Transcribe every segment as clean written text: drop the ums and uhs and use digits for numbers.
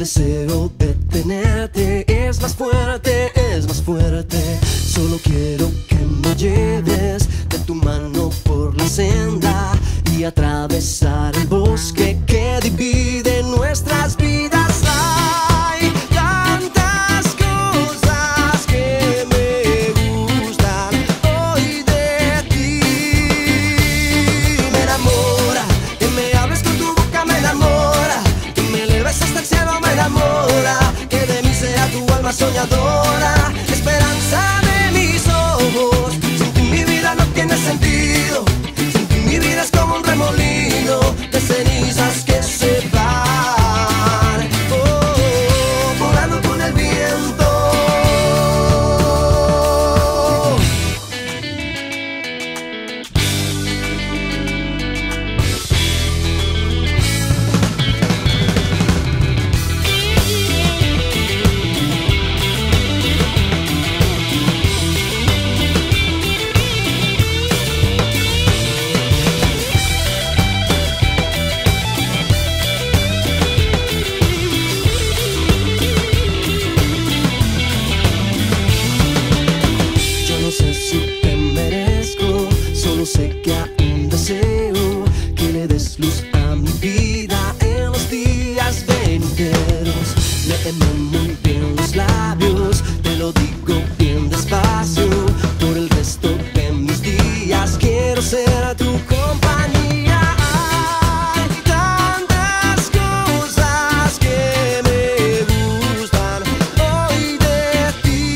deseo de tenerte es más fuerte, es más fuerte. Solo quiero que me lleves de tu mano por la senda y atravesar el bosque que divide nuestras vidas. Hay tantas cosas que me gustan hoy de ti. Me enamora que me hables con tu boca, me enamora que me eleves hasta el cielo, me enamora que de mí sea tu alma soñadora, esperanza de mis ojos. Sin ti mi vida no tiene sentido, sin ti mi vida es como un remolino de cenizas que se van, volando con el viento. Sé que aún deseo que le des luz a mi vida en los días venideros. Léeme muy bien los labios, te lo digo bien despacio. Por el resto de mis días quiero ser tu compañía. Hay tantas cosas que me gustan hoy de ti.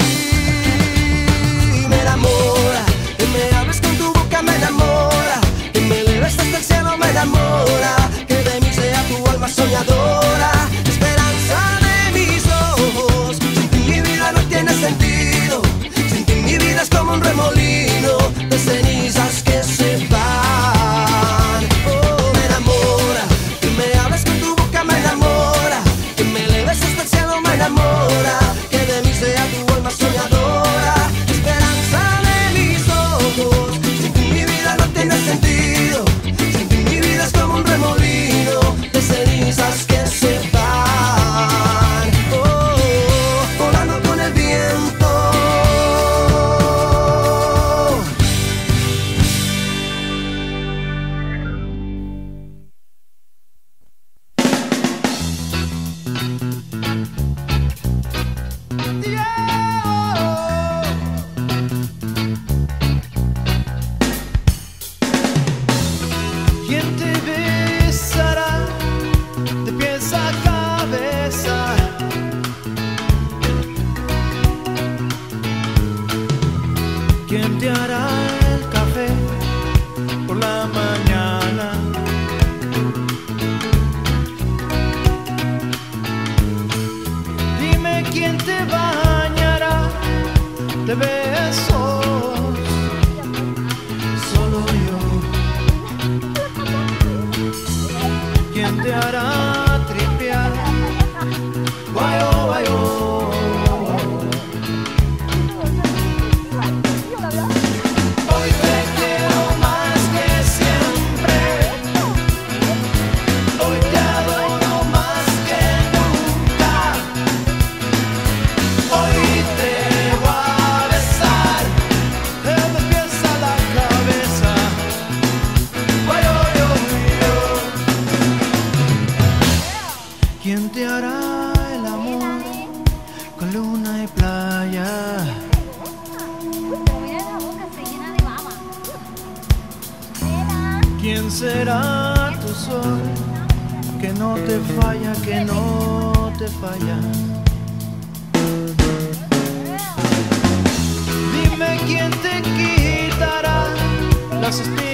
Me enamora que me hables con tu boca, me enamora que me eleves hasta el cielo, me enamora que de mí sea tu alma soñadora, esperanza de mis ojos. Sin ti mi vida no tiene sentido, sin ti mi vida es como un remolino de cenizas que se van. Me enamora que me hables con tu boca, me enamora que me eleves hasta el cielo, me enamora que de mí sea tu alma soñadora, esperanza de mis ojos. Sin ti mi vida no tiene sentido, sin ti mi vida es como un remolino de cenizas que se van, volando con el viento. ¿Quién te besará de pies a cabeza? ¿Quién te hará el café por la mañana? Dime quién te bañará de besos. Solo yo. ¿Quién te hará tripear? Guayo, guayo. Hoy te quiero más que siempre, hoy te adoro más que nunca, hoy te voy a besar de los pies a la cabeza. Guayo, yo, yo. ¿Quién te hará el amor con luna y playa? ¿Quién será tu sol que no te falla, que no te falla? Dime quién te quitará las estrellas